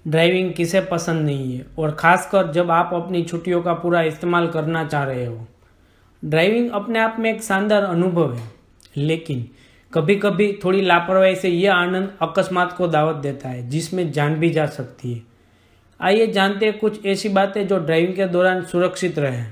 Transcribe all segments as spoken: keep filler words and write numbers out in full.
Driving किसे पसंद नहीं है, और ख़ासकर जब आप अपनी छुट्टियों का पूरा इस्तेमाल करना चाह रहे हो। ड्राइविंग अपने आप में एक शानदार अनुभव है, लेकिन कभी कभी थोड़ी लापरवाही से यह आनंद अकस्मात को दावत देता है, जिसमें जान भी जा सकती है। आइए जानते हैं कुछ ऐसी बातें जो ड्राइविंग के दौरान सुरक्षित रहें।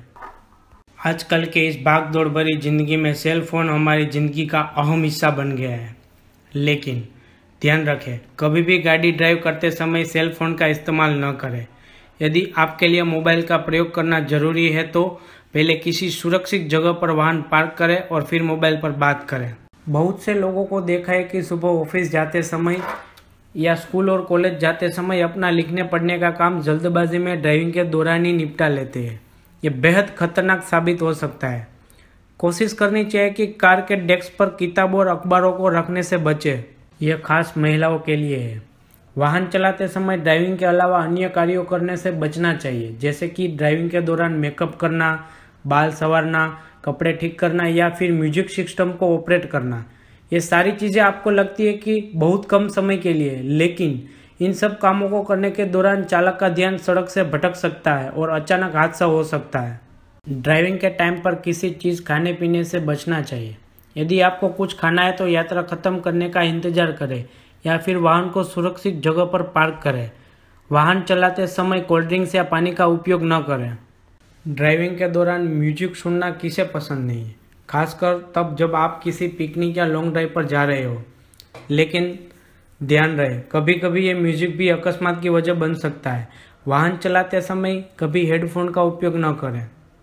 आजकल के इस भाग दौड़ भरी जिंदगी में सेल फोन हमारी ज़िंदगी का अहम हिस्सा बन गया है, लेकिन ध्यान रखें, कभी भी गाड़ी ड्राइव करते समय सेल फोन का इस्तेमाल न करें। यदि आपके लिए मोबाइल का प्रयोग करना जरूरी है तो पहले किसी सुरक्षित जगह पर वाहन पार्क करें और फिर मोबाइल पर बात करें। बहुत से लोगों को देखा है कि सुबह ऑफिस जाते समय या स्कूल और कॉलेज जाते समय अपना लिखने पढ़ने का काम जल्दबाजी में ड्राइविंग के दौरान ही निपटा लेते हैं। ये बेहद खतरनाक साबित हो सकता है। कोशिश करनी चाहिए कि कार के डेस्क पर किताबों और अखबारों को रखने से बचें। यह खास महिलाओं के लिए है। वाहन चलाते समय ड्राइविंग के अलावा अन्य कार्यों करने से बचना चाहिए, जैसे कि ड्राइविंग के दौरान मेकअप करना, बाल संवारना, कपड़े ठीक करना या फिर म्यूजिक सिस्टम को ऑपरेट करना। ये सारी चीज़ें आपको लगती है कि बहुत कम समय के लिए है, लेकिन इन सब कामों को करने के दौरान चालक का ध्यान सड़क से भटक सकता है और अचानक हादसा हो सकता है। ड्राइविंग के टाइम पर किसी चीज़ खाने पीने से बचना चाहिए। यदि आपको कुछ खाना है तो यात्रा खत्म करने का इंतजार करें या फिर वाहन को सुरक्षित जगह पर पार्क करें। वाहन चलाते समय कोल्ड ड्रिंक्स या पानी का उपयोग न करें। ड्राइविंग के दौरान म्यूजिक सुनना किसे पसंद नहीं है, खासकर तब जब आप किसी पिकनिक या लॉन्ग ड्राइव पर जा रहे हो। लेकिन ध्यान रहे, कभी कभी ये म्यूजिक भी अकस्मात की वजह बन सकता है। वाहन चलाते समय कभी हेडफोन का उपयोग न करें।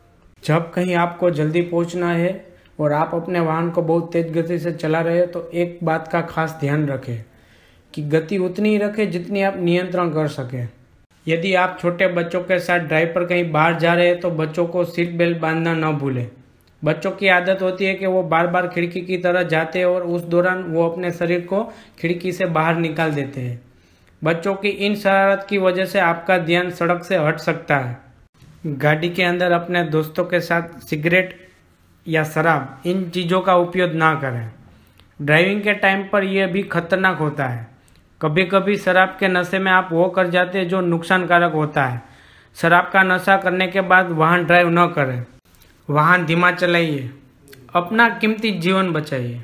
जब कहीं आपको जल्दी पहुंचना है और आप अपने वाहन को बहुत तेज गति से चला रहे हो तो एक बात का खास ध्यान रखें कि गति उतनी ही रखें जितनी आप नियंत्रण कर सकें। यदि आप छोटे बच्चों के साथ ड्राइव पर कहीं बाहर जा रहे हैं तो बच्चों को सीट बेल्ट बांधना न भूलें। बच्चों की आदत होती है कि वो बार बार खिड़की की तरफ जाते हैं और उस दौरान वो अपने शरीर को खिड़की से बाहर निकाल देते हैं। बच्चों की इन शरारत की वजह से आपका ध्यान सड़क से हट सकता है। गाड़ी के अंदर अपने दोस्तों के साथ सिगरेट या शराब, इन चीज़ों का उपयोग ना करें। ड्राइविंग के टाइम पर यह भी खतरनाक होता है। कभी कभी शराब के नशे में आप वो कर जाते हैं जो नुकसानकारक होता है। शराब का नशा करने के बाद वाहन ड्राइव न करें। वाहन धीमा चलाइए, अपना कीमती जीवन बचाइए।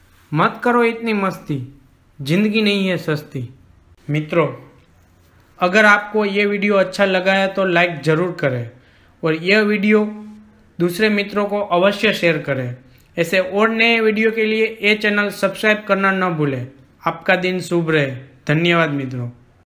मत करो इतनी मस्ती, जिंदगी नहीं है सस्ती। मित्रों, अगर आपको ये वीडियो अच्छा लगा है तो लाइक ज़रूर करें और यह वीडियो दूसरे मित्रों को अवश्य शेयर करें। ऐसे और नए वीडियो के लिए ये चैनल सब्सक्राइब करना न भूलें। आपका दिन शुभ रहे। धन्यवाद मित्रों।